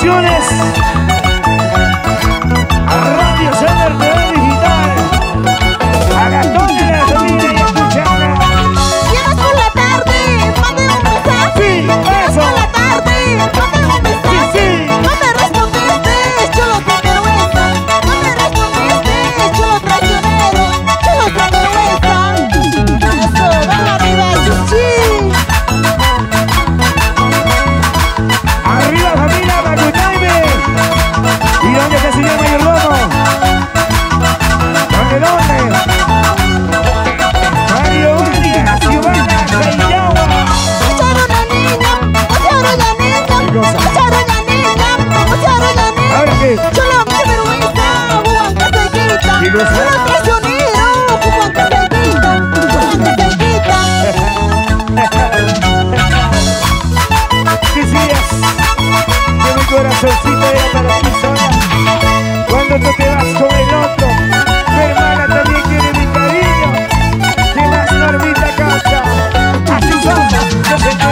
Producciones, Radio Center TV Digital, a toda la familia y escucharla. Llegas por la tarde, mande un mensaje. Sí, Llegas eso. por la tarde, mande un mensaje. Sí, sí. No me respondiste, chulo sinvergüenza. No me respondiste, chulo traicionero. Chulo sinvergüenza. Eso, vamos arriba, chuchi. Arriba familia Macutaime. ¿Y dónde está el señor mayordomo? ¿Dónde? Mario Vargas, Giovanna Caillagua. Echaron la niña, echaron la niña. cosa? Echaron la niña, echaron la niña. ¿Ahora qué? Chulo sinvergüenza, Juan que se quita. ¿Qué cosa? Chulo traicionero, Juan que se quita. Juan que se quita. Que sigas, que mi corazoncito era para ti sola. Cuando tú te vas con el otro, mi hermana también quiere mi cariño. Que más Normita canta. Así somos,